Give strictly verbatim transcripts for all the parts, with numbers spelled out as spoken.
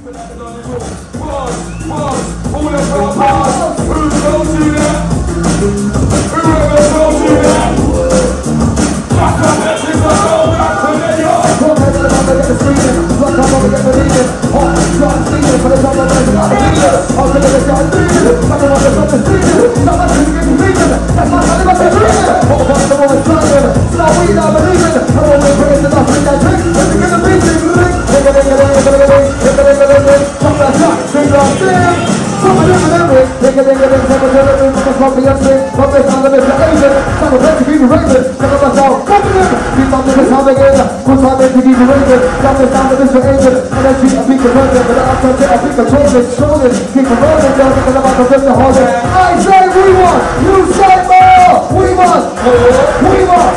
I say we want, you say more. We want, we want.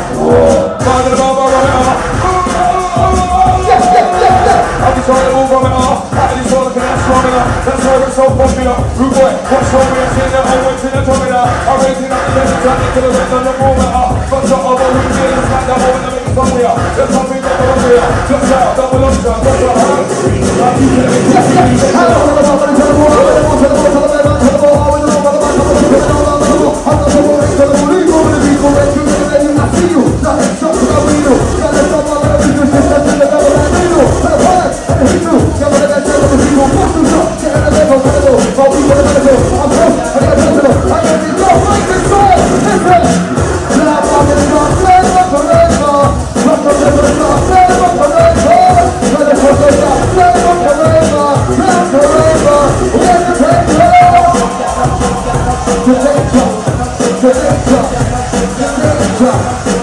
Yes, yes, yes, yes. I'll be trying to move on it off. How do you want to connect strong enough? That's why we're so popular. Rude boy, what's wrong with us in the whole way to the top of that? I'm raising up the legend, trying to the rest on the moment. But shot of a week, it's like the whole of the mix on here. There's something that we're here. Just out, double up, double up, double up. Yes, yes. I don't know about the world. I don't know about the world. I don't know about the world. I don't know about the world. I'm not the one to the believe over the people that you know that you not see you. Not that something that we do. Not that something that we do. Just that the devil that we do. But the product that we do. Never let that tell the people. What's the stuff? Get out of there, go to the door. All people are going to go. I'm close. I got to go. I got to go. Like this man. Listen. Now I'm in the dark. Let it up forever. Let it up forever. Let it up forever. Let it up forever. Let it up forever. Let it up forever. Let it take love. To take drop. To take drop. To take drop.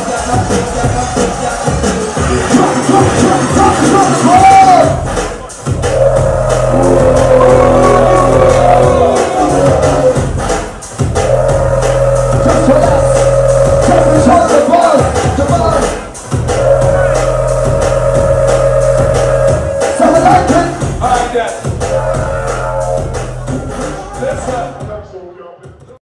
Drop, drop, drop, drop, drop, drop. Just relax. Take control of the ball. The ball. So I like it. I like that.